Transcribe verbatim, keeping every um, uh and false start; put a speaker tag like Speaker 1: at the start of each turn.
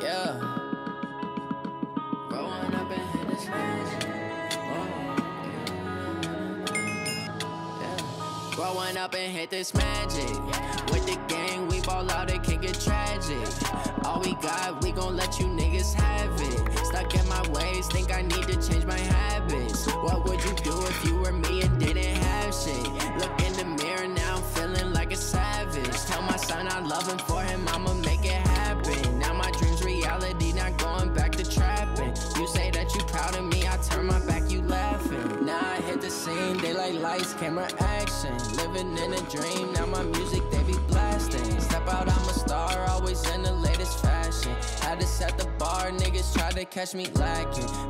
Speaker 1: Yeah. Growing up and hit this magic. Yeah. Growing up and hit this magic. With the gang, we ball out, it can get tragic. All we got, we gon' let you niggas have it. Stuck in my ways, think I need to change my habits. What would you do if you were me and didn't have shit? Look in the mirror now, I'm feeling like a savage. Tell my son I love him, for him I'ma make it happen. Now my dream's reality, not going back to trapping. You say that you proud of me, I turn my back, you laughing. Now I hit the scene, daylight lights, camera action. Living in a dream, now my music they be blasting. Step out, I'm a star, always in the latest fashion. Had to set the bar, niggas try to catch me lacking.